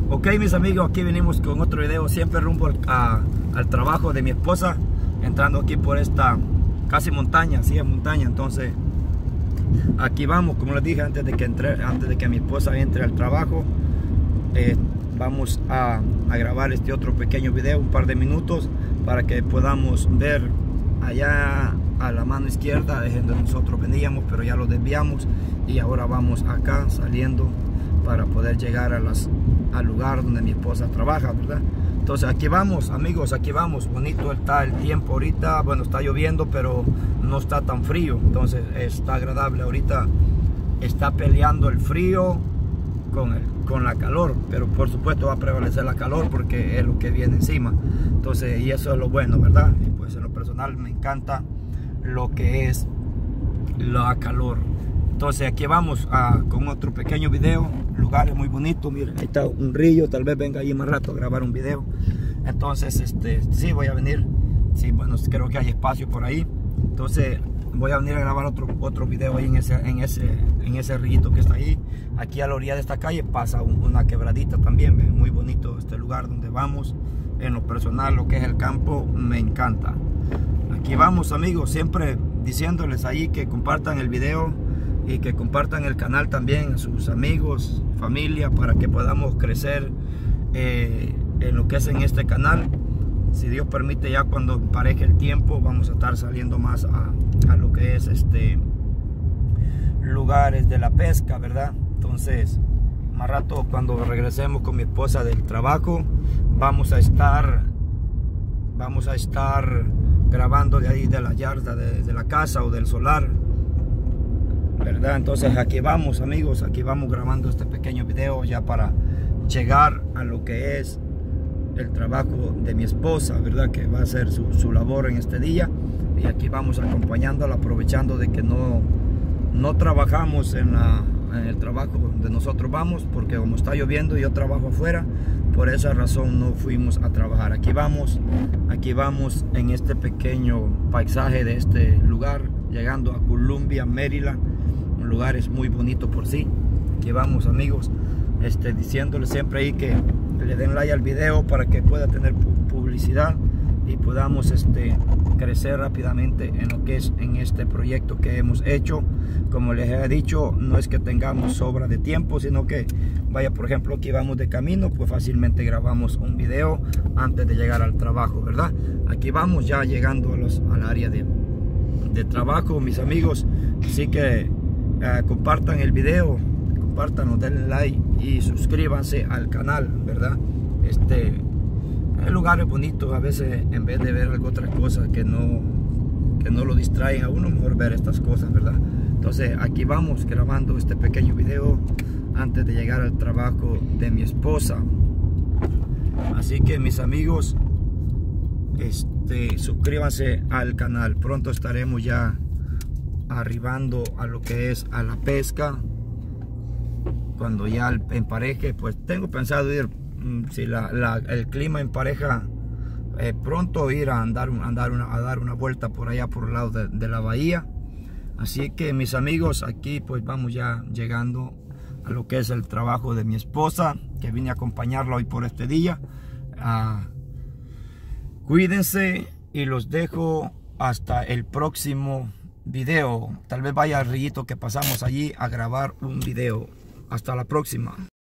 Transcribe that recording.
Ok, mis amigos, aquí venimos con otro video, siempre rumbo al trabajo de mi esposa, entrando aquí por esta casi montaña, sí es montaña. Entonces aquí vamos, como les dije, antes de que mi esposa entre al trabajo, vamos a grabar este otro pequeño video, un par de minutos, para que podamos ver allá a la mano izquierda, de donde nosotros veníamos, pero ya lo desviamos y ahora vamos acá saliendo para poder llegar al lugar donde mi esposa trabaja, ¿verdad? Entonces aquí vamos, amigos, aquí vamos. Bonito está el tiempo ahorita. Bueno, está lloviendo, pero no está tan frío, entonces está agradable. Ahorita está peleando el frío con la calor, pero por supuesto va a prevalecer la calor porque es lo que viene encima. Entonces, y eso es lo bueno, ¿verdad? Y pues en lo personal me encanta lo que es la calor. Entonces aquí vamos con otro pequeño video. Lugares muy bonitos, miren, ahí está un río, tal vez venga ahí más rato a grabar un video. Entonces sí, voy a venir. Sí, bueno, creo que hay espacio por ahí. Entonces voy a venir a grabar otro video ahí en ese rillito que está ahí. Aquí a la orilla de esta calle pasa una quebradita también. Muy bonito este lugar donde vamos. En lo personal, lo que es el campo me encanta. Aquí vamos, amigos, siempre diciéndoles ahí que compartan el video y que compartan el canal también a sus amigos, familia, para que podamos crecer en lo que es en este canal. Si Dios permite, ya cuando pareje el tiempo, vamos a estar saliendo más a lo que es lugares de la pesca, ¿verdad? Entonces, más rato cuando regresemos con mi esposa del trabajo, vamos a estar grabando de ahí de la yarda de la casa o del solar, ¿verdad? Entonces aquí vamos, amigos, aquí vamos grabando este pequeño video ya para llegar a lo que es el trabajo de mi esposa, ¿verdad? Que va a hacer su labor en este día. Y aquí vamos acompañándola, aprovechando de que no trabajamos en el trabajo donde nosotros vamos, porque como está lloviendo y yo trabajo afuera, por esa razón no fuimos a trabajar. Aquí vamos en este pequeño paisaje de este lugar, llegando a Columbia, Maryland. Un lugar es muy bonito por sí. Aquí vamos, amigos, diciéndoles siempre ahí que le den like al video para que pueda tener publicidad y podamos crecer rápidamente en lo que es en este proyecto que hemos hecho. Como les he dicho, no es que tengamos sobra de tiempo, sino que vaya, por ejemplo, aquí vamos de camino, pues fácilmente grabamos un video antes de llegar al trabajo, ¿verdad? Aquí vamos ya llegando al área de trabajo, mis amigos. Así que compartan el video, compártanlo, denle like y suscríbanse al canal, ¿verdad? El lugar es bonito. A veces, en vez de ver otras cosas que no lo distraen a uno, mejor ver estas cosas, ¿verdad? Entonces aquí vamos grabando este pequeño video antes de llegar al trabajo de mi esposa. Así que, mis amigos, suscríbanse al canal. Pronto estaremos ya arribando a lo que es a la pesca. Cuando ya empareje, pues tengo pensado ir, si el clima empareja, pronto ir a dar una vuelta por allá por el lado de la bahía. Así que, mis amigos, aquí pues vamos ya llegando a lo que es el trabajo de mi esposa, que vine a acompañarla hoy por este día. Cuídense y los dejo hasta el próximo video. Tal vez vaya al rillito que pasamos allí a grabar un video. Hasta la próxima.